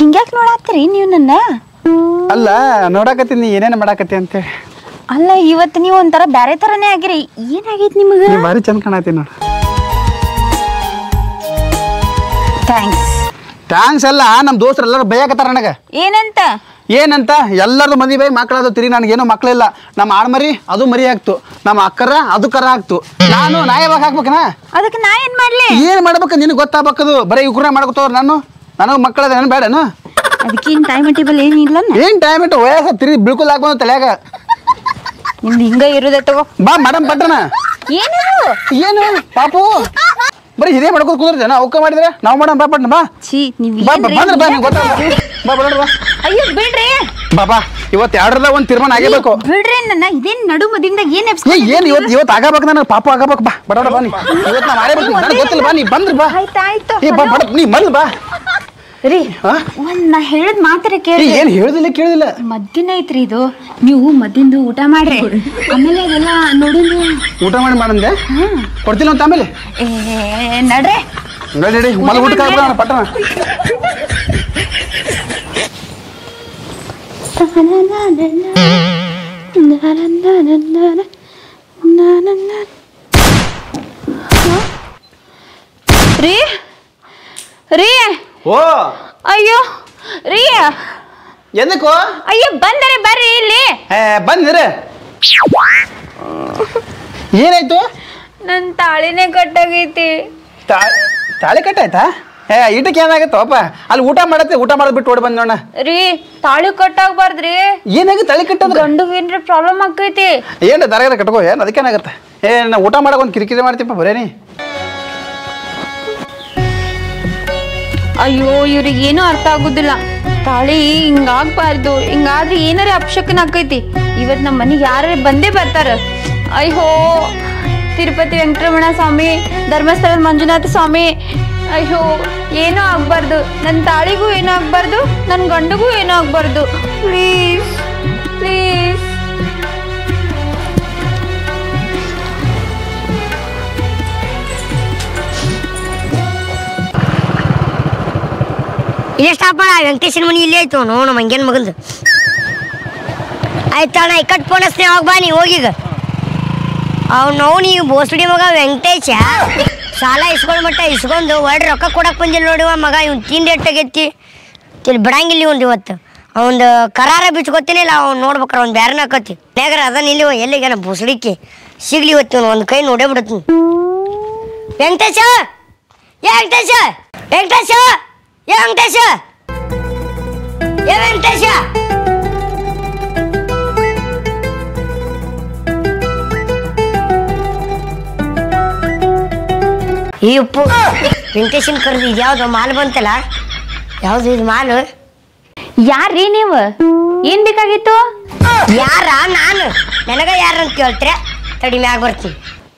ಹಿಂಗ್ಯಾಕೆ ನೋಡಾತ್ರಿ ನೀವು ನನ್ನ? ಅಲ್ಲ ನೋಡಾಕತ್ತೀನಿ ಏನೇನು ಮಾಡಾಕತ್ತಿ ಅಂತೇಳಿ. ಅಲ್ಲ ಇವತ್ತು ನೀವು ಒಂಥರ ಬ್ಯಾರೆ ಥರನೇ ಆಗಿರಿ. ಏನಾಗೈತಿ ನಿಮಗೆ? ಭಾರಿ ಚಂದ ಕಾಣತ್ತೀನಿ ನೋಡು. ಥ್ಯಾಂಕ್ಸ್ ಅಲ್ಲ, ನಮ್ಮ ದೋಸ್ತರು ಎಲ್ಲರೂ ಬೈಯಾಕತ್ತಾರ ನನಗೆ. ಏನಂತ ಎಲ್ಲರದು ಮಂದಿ ಬೈ ಮಕ್ಕಳದು ತಿರಿ. ನನಗೇನು ಮಕ್ಕಳಿಲ್ಲ. ನಮ್ಮ ಆಡ್ಮರಿ ಅದು ಮರಿ ಆಗ್ತು, ನಮ್ಮ ಅಕ್ಕರ ಅದು ಕರ ಆಗ್ತು. ನಾನು ಯಾವಾಗ ಹಾಕ್ಬೇಕನ? ಅದಕ್ಕೆ ನಾ ಏನ್ ಮಾಡ್ಲಿ? ಏನ್ ಮಾಡ್ಬೇಕು ನಿನಗೆ ಗೊತ್ತಾಗಬೇಕದು. ಬರೀ ಇವ್ರ ಮಾಡ್ಕೋತವ್ರು. ನನಗೆ ಮಕ್ಕಳದ ಏನು ಬೇಡನು? ಅದಕ್ಕೇನು ಟೈಮ್ ಟೇಬಲ್ ಏನಿಲ್ಲ. ಏನು ಟೈಮ್ ಇಟ್ಟು ವಯಸ್ಸು ತಿರಿ ಬಿಳ್ಕೊಲ್ ಹಾಕ್ಬಂದು ತಲೆಯಾಗ. ನಿಮ್ದು ಹಿಂಗ ಇರೋದ ತಗೋ ಬಾ ಮೇಡಮ್ ಪಟ್ಟಣ. ಏನು ಪಾಪು ಬರೀ ಹಿರಿಯ ಮಾಡ್ಕೋತ ಕುಂದ್ರದೇನ? ಅವಕ್ಕ ಮಾಡಿದ್ರೆ ನಾವು ಮಾಡೋಣ. ಬಾ ಪಟ್ಟಣ ಬಾ. ಬಂದ್ರೆ ಬಾ, ನಿಂಗೆ ಗೊತ್ತಾಗ. ಬಾ ಬರೋಣ ಬಾ. ಅಯ್ಯೋ ಬಿಡ್ರಿ ಬಾಬಾ, ಇವತ್ತು ಎರಡರದ ಒಂದು ತೀರ್ಮಾನ ಆಗಬೇಕು. ಬಿಡ್ರಿ ನನ್ನ. ಇದೇನ್ ನಡು ಮದಿಂದ ಏನು ಇವತ್ತು ಆಗಬೇಕು. ನನಗೆ ಪಾಪ ಆಗಬೇಕು. ಬಾ ಬರೋಣ ಬಾ. ನೀ ಇವತ್ತು ನಾ ಮಾಡಬೇಕು. ನನಗೆ ಗೊತ್ತಿಲ್ಲ. ಬಾ ನೀ ಬಂದ್ರೆ ಬಾ. ಆಯ್ತಾಯ್ತು. ನೀ ಬಂದು ಬಾ ರೀ. ನಾ ಹೇಳಿದ್ ಮಾತ್ರ ಕೇಳಿ. ಏನು ಹೇಳುದಿಲ್ಲ ಕೇಳುದಿಲ್ಲ. ಮದ್ದಿನ ಐತ್ರಿ ಇದು. ನೀವು ಮದ್ದಿಂದು ಊಟ ಮಾಡ್ರಿ. ಆಮೇಲೆ ಅದೆಲ್ಲ ನೋಡಿದ್ರು ಊಟ ಮಾಡಂದೆ ಕೊಡ್ತಿಲ್ಲ ಅಂತ. ಆಮೇಲೆ ನಡ್ರಿ ನಡಿ ಮಲ ಊಟ ಪಟ್ಟಣ. ರೀ ರೀ. ಓ ಅಯ್ಯೋ ರೀ. ಎದಕ್ಕೋ? ಅಯ್ಯೋ ಬಂದರೆ ಬರ್ರಿ ಇಲ್ಲಿ. ಬಂದ್ರೆ ಏನಾಯ್ತು? ನನ್ನ ತಾಳಿನೇ ಕಟ್ಟಾಗೈತಿ. ತಾಳಿ ಕಟ್ಟಾಯ್ತಾ? ಈಟಕ್ಕೆ ಏನಾಗತ್ತಪ್ಪ? ಅಲ್ಲಿ ಊಟ ಮಾಡೋದ್ ಬಿಟ್ಟು ಓಡಿ ಬಂದ್ ನೋಡ. ರೀ ತಾಳಿ ಕಟ್ಟಾಗಬಾರ್ದ್ರಿ. ಏನಾಗ ತಾಳಿ ಕಟ್ಟೋದು? ಗಂಡುಗೆ ಏನ್ರಿ ಪ್ರಾಬ್ಲಮ್ ಆಕೈತಿ? ಏನು ದರಗಾರ ಕಟ್ಕೋ. ಏನು ಅದಕ್ಕೇನಾಗತ್ತೆ? ನಾ ಊಟ ಮಾಡಕ್ ಒಂದು ಕಿರಿಕಿರಿ ಮಾಡ್ತೀಪ್ಪ ಬರೇನಿ. ಅಯ್ಯೋ ಇವ್ರಿಗೆ ಏನೂ ಅರ್ಥ ಆಗುದಿಲ್ಲ. ತಾಳಿ ಹಿಂಗಾಗ್ಬಾರ್ದು. ಹಿಂಗಾದ್ರೆ ಏನಾರ ಅಪಶಕನ ಆಕೈತಿ. ಇವತ್ತು ನಮ್ಮ ಮನೆಗೆ ಯಾರು ಬಂದೇ ಬರ್ತಾರ. ಅಯ್ಯೋ ತಿರುಪತಿ ವೆಂಕಟರಮಣ ಸ್ವಾಮಿ, ಧರ್ಮಸ್ಥಳದ ಮಂಜುನಾಥ ಸ್ವಾಮಿ. ಅಯ್ಯೋ ಏನೂ ಆಗ್ಬಾರ್ದು. ನನ್ನ ತಾಳಿಗೂ ಏನೂ ಆಗ್ಬಾರ್ದು, ನನ್ನ ಗಂಡಗೂ ಏನೂ ಆಗ್ಬಾರ್ದು. Please please. ಇಲ್ಲೇ ಸ್ಟಾಪ್ ಮಾಡ. ವೆಂಕಟೇಶನ ಮನೆ ಇಲ್ಲೇ ಆಯ್ತು. ನಮ್ಮ ಮಂಗೇನ್ ಮಗಂದು ಆಯ್ತಣ್ಣ. ಇಕ್ಕಟ್ಟು ಫೋನಸ್ನೇ ಹೋಗಿ ಬಾ. ನೀ ಹೋಗೀಗ ನೀವು ಬೋಸ್ಡಿ ಮಗ ವೆಂಕಟೇಶ ಸಾಲ ಇಸ್ಕೊಂಡು ಒಳ್ಳೆ ರೊಕ್ಕ ಕೊಡಕ್ಕೆ ಬಂದಿಲ್ಲ ನೋಡಿವ ಮಗ. ಇವ್ನು ತಿಂಡಿ ಎಟ್ಟಾಗೈತಿ ಇಲ್ಲಿ ಬಿಡಂಗಿಲ್ಲ. ಒಂದು ಇವತ್ತು ಅವನು ಕರಾರ ಬಿಚ್ಕೊತೀನಿಲ್ಲ. ಅವ್ನು ನೋಡ್ಬೇಕಾರ ಅವ್ನು ಬ್ಯಾರನ ಹಾಕತಿ ಬೇಗರ ಅದನ್ನ ಇಲ್ಲಿ ಎಲ್ಲಿಗೆ ಬೋಸ್ಡಿಕ್ಕೆ ಸಿಗ್ಲಿ. ಇವತ್ತು ಒಂದು ಕೈ ನೋಡೇ ಬಿಡತ್ತೀನಿ. ವೆಂಕಟೇಶ ವೆಂಕಟೇಶ ವೆಂಕಟೇಶ ವೆಂಕಟೇಶ ವೆಂಕಟೇಶ. ಈ ಉಪ್ಪು ವೆಂಕಟೇಶನ್ ಕರೆದು ಇದ್ಯಾವ್ದು ಮಾಲ್ ಬಂತಲ್ಲ? ಯಾವ್ದು ಇದು ಮಾಲು? ಯಾರ್ರೀ ನೀವು? ಏನ್ ಬೇಕಾಗಿತ್ತು? ಯಾರ? ನಾನು ನನಗ ಯಾರಂತ ಕೇಳ್ತೀರ? ತಡಿ ಮ್ಯಾಗ ಬರ್ತೀನಿ.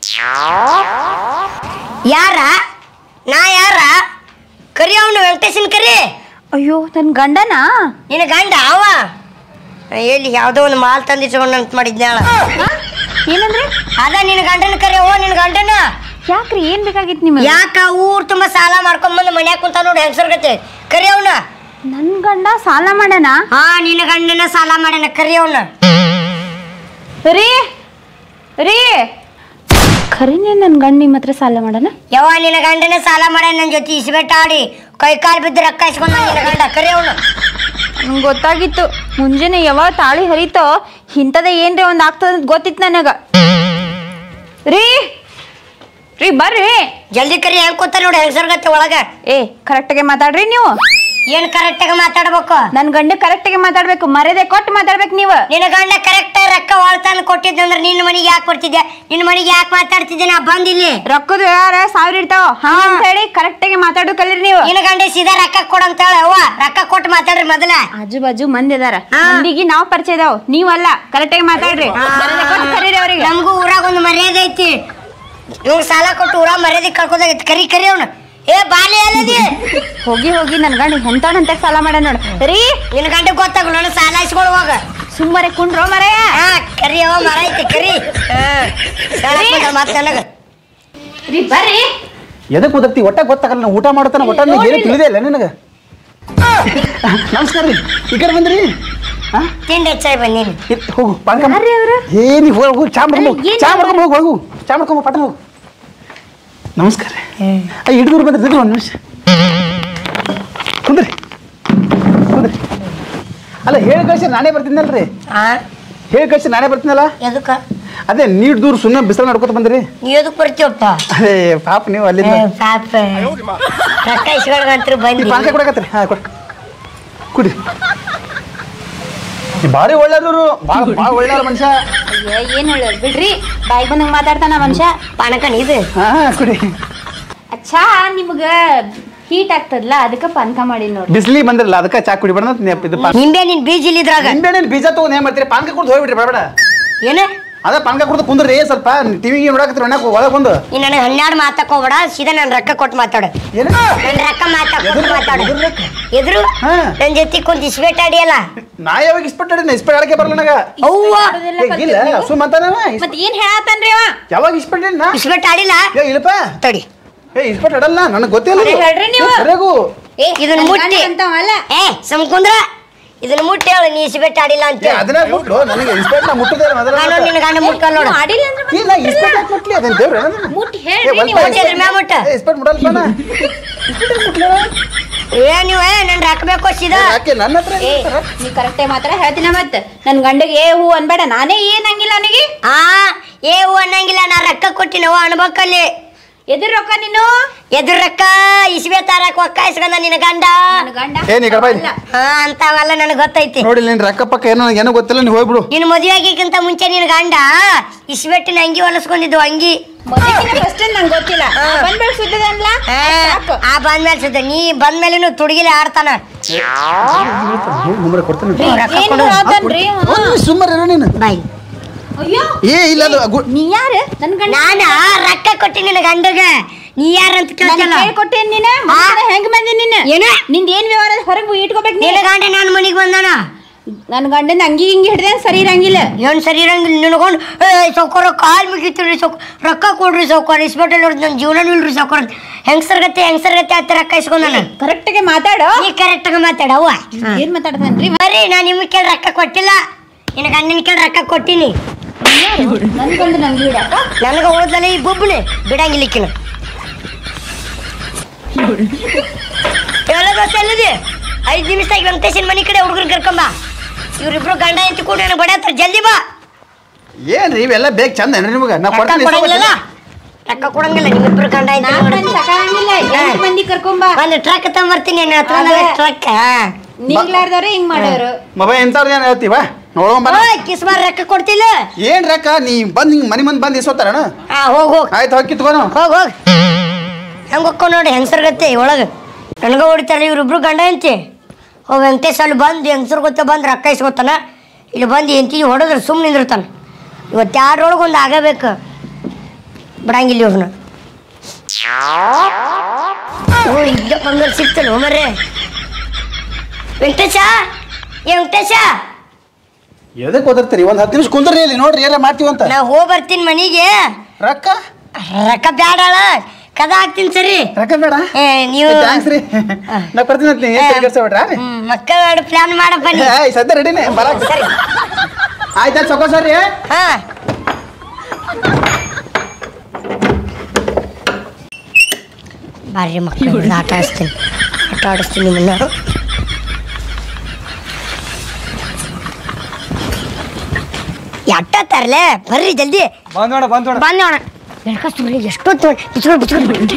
ಯಾರ? ನಾ ಯಾರ? ಕರಿ ಅವನು ವೆಂಕಟೇಶನ್ ಕರಿ. ಅಯ್ಯೋ ನನ್ನ ಗಂಡನಾ? ನಿನ್ನ ಗಂಡ ಅವ ಎಲ್ಲಿ ಯಾವುದೋ ಒಂದು ಮಾಲ್ ತಂದಿಟ್ಕೊಂಡು ಅಂತ ಮಾಡಿದ್ನಾಳ. ಏನಂದ್ರೆ? ಅದ ನಿನ್ನ ಗಂಡನ ಕರಿ. ಓ ನಿನ್ನ ಗಂಡನ ಯಾಕ್ರಿ? ಏನ್ ಬೇಕಾಗಿತ್ತು ನಿಮಗೆ? ಯಾಕ ಊರ್ ತುಂಬಾ ಸಾಲ ಮಾಡ್ಕೊಂಬಂದು ಮನ್ಯಾಗ ಕುಂತ ನೋಡಿ ಹೆಂಗಸರ್ಗತ್ತೆ. ಕರಿ ಅವನ. ನನ್ ಗಂಡ ಸಾಲ ಮಾಡಣ? ಹಾ ನಿನ್ನ ಗಂಡನ ಸಾಲ ಮಾಡಣ. ಕರಿ ಅವನ. ರೀ ರೀ. ಖರೀನೇ ನನ್ನ ಗಂಡ ನಿಮ್ಮ ಹತ್ರ ಸಾಲ ಮಾಡಣ? ಯಾವ ನಿನ್ನ ಗಂಡನ ಸಾಲ ಮಾಡ ನನ್ನ ಜೊತೆ ಇಸ್ಬೆಟ್ಟ ಆಡಿ ಕೈ ಕಾಲು ಬಿದ್ದು ರೊಕ್ಕ ಇಸ್ಕೊಂಡ ನಿನ್ನ ಗಂಡ. ಕರಿ ಅವನು. ನಂಗೆ ಗೊತ್ತಾಗಿತ್ತು ಮುಂಜಾನೆ ಯಾವಾಗ ತಾಳಿ ಹರಿತೋ ಇಂಥದ ಏನ್ರಿ ಒಂದು ಆಗ್ತದ ಗೊತ್ತಿತ್ತು ನನಗ. ರೀ ರೀ ಬರ್ರಿ ಜಲ್ದಿ ಕರಿ. ಹೆಂಗ್ ಕೂತ ನೋಡಿ ಹೆಂಗಸರ್ಗತ್ತೆ ಒಳಗ. ಕರೆಕ್ಟಾಗೆ ಮಾತಾಡ್ರಿ ನೀವು. ಏನ್ ಕರೆಕ್ಟಾಗಿ ಮಾತಾಡ್ಬೇಕು? ನನ್ನ ಗಂಡ ಕರೆಕ್ಟಾಗಿ ಮಾತಾಡ್ಬೇಕು. ಮರ್ಯಾದೆ ಕೊಟ್ಟು ಮಾತಾಡ್ಬೇಕು ನೀವು. ನಿನ್ನ ಗಂಡ ಕರೆಕ್ಟ್ ರೊಕ್ಕ ವಾಳ್ತಾನ ಕೊಟ್ಟಿದ್ದಂದ್ರೆ ನಿನ್ನ ಮನೆಗೆ ಯಾಕೆ ಬರ್ತಿದ್ದೆ? ನಿನ್ನ ಮನೆಗೆ ಯಾಕೆ ಮಾತಾಡ್ತಿದ್ದೆ? ನಾ ಬಂದಿಲ್ಲಿ ರೊಕ್ಕದ ಯಾರ 1000 ಇರ್ತಾವ ಅಂತ ಹೇಳಿ ಕರೆಕ್ಟಾಗಿ ಮಾತಾಡೋ ಕಲೀರಿ ನೀವು. ನಿನ್ನ ಗಂಡ ಸೀದಾ ರೊಕ್ಕ ಕೊಡಂತ ಹೇಳ. ಅವ್ವ ರೊಕ್ಕ ಕೊಟ್ಟು ಮಾತಾಡ್ರಿ ಮೊದಲ. ಆಜು ಬಾಜು ಮಂದಿ ಅದಾರ. ಮಂದಿಗೆ ನಾವು ಪರಿಚಯ ಇದಾವ, ನೀವಲ್ಲ. ಕರೆಕ್ಟಾಗಿ ಮಾತಾಡ್ರಿ. ಕರೀರಿ ಅವ್ರಿಗೆ. ನಮಗೂ ಊರಾಗ ಒಂದು ಮರ್ಯಾದೆ ಐತಿ. ಇವ್ನು ಸಾಲ ಕೊಟ್ಟು ಊರಾಗ ಮರ್ಯಾದೆ ಕಳ್ಕೋದಾಗೈತಿ. ಕರಿ ಕರಿ ಅವನು. ಬಾಲಿ ಅಲ್ಲದಿ ಹೋಗಿ ಹೋಗಿ ನನ್ ಗಂಡ ಎಂತ ಸಾಲ ಮಾಡ ನೋಡ. ರೀ ನಿನ್ನ ಗಂಡ ಗೊತ್ತಾಗಲ್ಲ ನಾನು ಸಾಲ ಇಸ್ಕೊಳ್ಳುವಾಗ ಸುಮ್ಮನೆ ಕುಂಡ್ರೋ ಮರಯ್ಯ. ಕರಿ ಅವ ಮರ ಐತಿ ಕರಿ. ಮತ್ತೆ ನನಗ ರೀ ಬರ್ರಿ. ಎದಕ್ಕೆ ಓದಕ್ತಿ? ಒಟ್ಟ ಗೊತ್ತಾಗಲ್ಲ. ಊಟ ಮಾಡ್ತಾನ ಒಟ್ಟ ಏನು ತಿಳಿದೇ ಇಲ್ಲ ನಿನಗೆ? ನಮಸ್ಕಾರ ರೀ ಈ ಕಡೆ ಬಂದ್ರಿ ತಿಂಡಿ ಹೆಚ್ಚಾಗಿ ಬಂದೀನಿ ಹೋಗು ಪಾನ್ಕ ಏನಿ ಹೋಗು ಚಾ ಮಾಡ್ಕೊಂಡು ಹೋಗು ಚಾ ಮಾಡ್ಕೊಂಬ ಪಟ್ಟ ಹೋಗು ನಮಸ್ಕಾರ ರೀ ಹಿಡಿದೂರು ಬಂದ್ರಿ ಒಂದು ನಿಮಿಷ ಕುಂದ್ರಿ ಅಲ್ಲ ಹೇಳಿ ಕಳಿಸಿ ನಾನೇ ಬರ್ತಿದ್ನಲ್ರಿ ಹೇಳಿ ಕಳಿಸಿ ನಾನೇ ಬರ್ತೀನಲ್ಲ ಎದಕ್ಕ ಅದೇ ನೀಟ್ ದೂರ ಸುಮ್ಮನೆ ಬಿಸಿಲು ನಡ್ಕೊತ ಬಂದ್ರಿ ನೀ ಎದಕ್ ಬರ್ತೀವಪ್ಪ ಅದೇ ಪಾಪ ನೀವು ಅಲ್ಲಿಂದ ಪಾಪ ರೊಕ್ಕ ಇಸ್ಕೊಳಗಂತ್ರ ಬಂದಿ ಪಾನ್ಕ ಕೊಡಕತ್ರಿ ಹಾಂ ಕೊಡಿ ಕುಡಿ ಭಾರಿ ಒಳ್ಳೆಯವರು ಭಾಳ ಒಳ್ಳೆಯ ಮನುಷ್ಯ ಏನ್ ಹೇಳೋರು ಬಿಡ್ರಿ ಬಾಯಿಗೆ ಬಂದಂಗ ಮಾತಾಡ್ತಾನ ಮನುಷ್ಯ ಪಾನಕನ್ ಇದು ಹಾಂ ಕುಡಿ ಅಚ್ಚಾ ನಿಮ್ಗ ಹೀಟ್ ಆಗ್ತದಲ್ಲ ಅದಕ್ಕೆ ಪಾನಕ ಮಾಡಿ ನೋಡಿ ಬಿಸಿಲಿ ಬಂದಿರಲ್ಲ ಅದಕ್ಕೆ ಚಾ ಕುಡಿಬಾರ್ದು ಇದು ನಿಂಬೆ ನಿನ್ ಬೀಜ ಇಲ್ಲಿದ್ರಾಗ ನಿಂಬೆಹಣ್ಣಿನ ಬೀಜ ತಗೊಂಡು ಏನ್ ಮಾಡ್ತೀರಿ ಪಾನ್ಕ ಕುಡ್ದು ಹೋಗ್ಬಿಟ್ರಿ ಬೇಡ ಏನ ಅದ ಪಾನ್ಕ ಕುಡ್ದು ಕುಂದ್ರಿ ಸ್ವಲ್ಪ ಟಿವಿಗೆ ನೋಡಕತ್ರಿ ಒಣಕ ಒಳಗೆ ಬಂದು ನೀ ನನಗೆ 12 ಮಾತಾಕೋಬೇಡ ಸೀದಾ ನಾನು ರೊಕ್ಕ ಕೊಟ್ಟು ಮಾತಾಡು ಏನು ನನ್ನ ರೊಕ್ಕ ಕೊಟ್ಟು ಮಾತಾಡು ಎದುರು ಹಾ. ನನ್ನ ಜೊತೆ ಕುಂತ ಇಸ್ಬೇಟ್ ಆಡಿಯಲ್ಲ ನಾ ಯಾವಾಗ ಇಸ್ಪೆಟ್ ಇಸ್ಪೆಟ್ ಆಡಕ್ಕೆ ಬರಲ್ಲ ನನಗ ಅವ್ವ ಇಲ್ಲ ಸುಮ್ಮ ಅಂತಾನ ಮತ್ ಏನ್ ಹೇಳತ್ತನ್ರಿ ಅವ ಯಾವಾಗ ಇಸ್ಪೆಟ್ ನಾ ಇಸ್ಬೇಟ್ ಆಡಿಲ್ಲ ಏ ಇಲ್ಲಪ್ಪ ತಡಿ ಇಸ್ಪೆಟ್ ಆಡಲ್ಲ ನನಗೆ ಗೊತ್ತಿಲ್ಲ ಅರೆ ಹೇಳ್ರಿ ನೀವು. ಸರಿಯಾಗು ಇದನ್ನ ಮುಟ್ಟಿ ಅಂತವಲ್ಲ ಸುಮ್ಕುಂದ್ರ ಇದನ್ನ ಮುಟ್ಟಿ ಹೇಳು ನೀ ಇಸ್ಬೇಟ್ ಆಡಿಲ್ಲ ಅಂತ ಅದನ್ನ ಮುಟ್ಲು ನನಗೆ ಇಸ್ಪೆಟ್ ನಾ ಮುಟ್ಟದೇ ಮೊದಲ ನಾನು ನಿನ್ನ ಗಂಡ ಮುಟ್ಕೊಂಡು ನೋಡು ಮಾಡಿಲ್ಲ ಅಂದ್ರೆ ಮತ್ತೆ ಇಲ್ಲ ಇಸ್ಪೆಟ್ ಯಾಕೆ ಮುಟ್ಲಿ ಅದನ್ನ ದೇವ್ರ ಮುಟ್ಟಿ ಹೇಳ್ರಿ ನೀವು ಮುಟ್ಟಿದ್ರ ಮ್ಯಾ ಮುಟ್ಟ ಇಸ್ಪೆಟ್ ಮುಟ್ಟಲ್ಲ ಬಣ್ಣ ಇಸ್ಪೆಟ್ ಮುಟ್ಲ ನೀವು ನನ್ ರೊಕ್ಕ ಬೇಕು ಸೀದಾ ಯಾಕೆ ನನ್ನ ಹತ್ರ ಏ ನೀ ಕರೆಕ್ಟೇ ಮಾತ್ರ ಹೇಳ್ತೀನ ಮತ್ ನನ್ ಗಂಡಗೆ ಏ ಹೂ ಅನ್ಬೇಡ ನಾನೇ ಏನಂಗಿಲ್ಲ ಅವನಿಗೆ ಆ ಏ ಹೂ ಅನ್ನಂಗಿಲ್ಲ ನಾ ರೊಕ್ಕ ಕೊಟ್ಟಿನವ ಅನ್ಬೇಕಲ್ಲಿ ಎದುರು ರೊಕ್ಕ ನೀನು ಎದುರು ರೊಕ್ಕ ಇಸ್ಬೆ ತಾರಕ್ ಒಕ್ಕ ಇಸ್ಕೊಂಡ ನಿನ್ನ ಗಂಡ ನನ್ ಗಂಡ ಏನ್ ಈ ಕಡೆ ಬಾ ಇಲ್ಲಿ. ಹಾ ಅಂತಾವಲ್ಲ ನನಗೆ ಗೊತ್ತೈತಿ ನೋಡಿ ನಿನ್ ರೊಕ್ಕ ಪಕ್ಕ ಏನೋ ಗೊತ್ತಿಲ್ಲ ನೀವು ಹೋಗ್ಬಿಡು ನಿನ್ ಮದುವೆ ಆಗಿಕ್ಕಿಂತ ಮುಂಚೆ ನಿನ್ ಗಂಡ ಇಸ್ಬೆಟ್ಟಿನ ಅಂಗಿ ಹೊಲಸ್ಕೊಂಡಿದ್ದು ಅಂಗಿ ಫಸ್ಟ್ ನಂಗೆ ಗೊತ್ತಿಲ್ಲ ಬಂದ್ಬೇಡ ಸುದ್ದದ ಅನ್ಲ ಆ ಬಂದ್ಮೇಲೆ ಸುದ್ದ ನೀ ಬಂದ್ಮೇಲೆ ತುಡುಗಿಲೆ ಆಡ್ತಾನ ಕೊಡ್ತೀನಿ ರೊಕ್ಕ ಏನ್ ಕೊಡು. ಹೇಳತ್ತನ್ರಿ ಸುಮ್ಮನೆ ನೀನು ಬಾಯ್ ಅಯ್ಯೋ ಏ ಇಲ್ಲ ಅದು ನೀ ಯಾರು ನನ್ ಗಂಡ ನಾನ ರೊಕ್ಕ ಕೊಟ್ಟಿ ನಿನ್ನ ಗಂಡಗ ನೀ ಯಾರಂತ ಕೇಳ್ತಲ್ಲ ಹೇಳ್ಕೊಟ್ಟೇನ್ ನೀನ ಹೆಂಗ್ ಬಂದಿ ನೀನ್ ಏನ ನಿಂದ ಏನ್ ವ್ಯವಹಾರ ಹೊರಗೆ ಇಟ್ಕೋಬೇಕು ನೀ ನಿನ್ನ ಗಂಡ ನನ್ನ ಮನೆಗೆ ಬಂದಾನ ನನ್ ಗಂಡನ ಅಂಗಿ ಹಿಂಗಿ ಹಿಡ್ದೆ ಸರಿ ಇರಂಗಿಲ್ಲ ಏನ್ ಸರಿ ಇರಂಗಿಲ್ಲ ನಿನಗೊಂಡು ಸೌಕರ್ಯ ಕಾಲ್ ಮುಗಿತೀರಿ ರೊಕ್ಕ ಕೊಡ್ರಿ ಸೌಕರ್ಯ ಇಸ್ಬಿಟ್ಟಲ್ಲಿ ನೋಡ್ರಿ ನನ್ನ ಜೀವನ ಇಲ್ರಿ ಸೌಕರ್ಯ ಹೆಂಗಸರ್ಗತ್ತೆ ಆತ ರೊಕ್ಕ ಇಸ್ಕೊಂಡ ನಾನು ಕರೆಕ್ಟಾಗಿ ಮಾತಾಡೋ ನೀ ಕರೆಕ್ಟಾಗಿ ಮಾತಾಡವ್ವ ಏನ್ ಮಾತಾಡ್ತಾನ್ರಿ ಬರ್ರಿ ನಾನು ನಿಮಗೆ ಕೇಳಿ ರೊಕ್ಕ ಕೊಟ್ಟಿಲ್ಲ ನಿನ್ನ ಗಂಡನ ಕೇಳಿ ರೊಕ್ಕ ಕೊಟ್ಟಿನಿ ನನ್ ಗಂಡ ನಂಗೆ ಹಿಡಕ ನನಗೆ ಓದಲ್ಲ ಈ ಬೊಬ್ಬುಲಿ ಬಿಡಂಗಿಲ್ಲಿಕ್ಕಿನ ಹೇಳೋದಲ್ಲದೆ 5 ನಿಮಿಷದಾಗ ವೆಂಕಟೇಶನ್ ಮನೆ ಕಡೆ ಹುಡುಗರು ಕರ್ಕೊಂಬ ಇವ್ರಿಬ್ರು ಗಂಡ ಎತ್ತಿ ಕೂಡ ನನಗೆ ಬಡಿಯತ್ತಾರೆ ಜಲ್ದಿ ಬಾ ಏನ್ರಿ ಇವೆಲ್ಲ ಬೇಕು ಚಂದ ಏನ್ರಿ ನಿಮಗೆ ನಾ ರೊಕ್ಕ ಕೊಡಂಗಿಲ್ಲ ರೊಕ್ಕ ಕೊಡಂಗಿಲ್ಲ ನಿಮ್ಮಿಬ್ರು ಗಂಡ ಸಾಕಾಗಿಲ್ಲ ಎಂಟು ಮಂದಿ ಕರ್ಕೊಂಬ ಒಂದು ಟ್ರಕ್ ತಗೊಂಬರ್ತೀನಿ ನನ್ನ ಹತ್ರ ಟ್ರಕ್ ನಿಂಗ್ಲಾರ್ದವ್ರೆ ಹಿಂಗ್ ಮಾಡೋರು ಮೊಬೈಲ್ ಎಂತವ್ರು ಏನು ಹೇಳ್ತೀವ ನೋಡೋಣ ಕಿಸ್ಮಾರ್ ರೊಕ್ಕ ಕೊಡ್ತಿಲ್ಲ ಏನ್ ರೊಕ್ಕ ನೀ ಬಂದ್ ಹಿಂಗ್ ಮನೆ ಮಂದಿ ಬಂದು ಇಸ್ಕೋತಾರಣ ಹೋಗ್ ಹೋಗ್ ಆಯ್ತು ಹೋಗಿ ಕಿತ್ಕೋನು ಹೋಗ್ ಹೋಗ್ ಹೆಂಗೆ ಹೋಗ್ಕೊ ನೋಡಿ ಹೆಂಗಸರ್ಗತ್ತೆ ಒಳಗೆ ನನಗೆ ಹೊಡಿತಾರೆ ಇವ್ರಿಬ್ರು ಗಂಡ ಅಂತಿ ಓ ವೆಂಕಟೇಶ್ ಅಲ್ಲಿ ಬಂದು ಹೆಂಗಸರು ಗೊತ್ತ ಬಂದು ರೊಕ್ಕ ಇಸ್ಕೊತಾನ ಇಲ್ಲಿ ಬಂದು ಎಂತಿಗೆ ಹೊಡೆದ್ರೆ ಸುಮ್ಮನೆ ನಿಂದಿರ್ತಾನೆ ಇವತ್ತು ಯಾರೊಳಗೆ ಒಂದು ಆಗಬೇಕು ಬಿಡಂಗಿಲ್ಲ ಇವ್ರನ್ನ ಓ ಇದ್ದ ಬಂಗಾರ ಸಿಗ್ತಲ್ಲ ಮರ್ರೆ ವೆಂಕಟೇಶ ಏ ವೆಂಕಟೇಶ ಎದಕ್ಕೆ ಓದಿರ್ತೀರಿ ಒಂದು 10 ನಿಮಿಷ ಕುಂದ್ರಿ ಇಲ್ಲಿ ನೋಡ್ರಿ ಏನ ಮಾಡ್ತೀವಂತ ನಾ ಹೋಗಿ ಬರ್ತೀನಿ ಮನೆಗೆ ರೊಕ್ಕ ರೊಕ್ಕ ಬ್ಯಾಡಳ ಕದ ಹಾಕ್ತೀನಿ ಸರಿ ರೊಕ್ಕ ಬೇಡ ನೀವು ಥ್ಯಾಂಕ್ಸ್ ರೀ ನಾ ಬರ್ತೀನಿ ಅಂತ ಏನು ಕೆಲಸ ಬಿಡ್ರಾ ಮಕ್ಕಳ ಪ್ಲಾನ್ ಮಾಡಪ್ಪ ನೀ ಸದ್ಯ ರೆಡಿನೇ ಬರಕ್ಕೆ ಸರಿ ಆಯ್ತಾ ಸೊಕೋ ಸರಿ ಹಾ ಬರ್ರಿ ಮಕ್ಕಳು ಆಟ ಆಡಿಸ್ತೀನಿ ನಿಮ್ಮನ್ನ ಎಟ್ಟ ತರಲೆ ಬರ್ರಿ ಜಲ್ದಿ ಬಂದೋಣ ಬಂದೋಣ ಬೆಳಕಸ್ತು ಎಷ್ಟೊತ್ತು ಬಿಚ್ಕೊಂಡು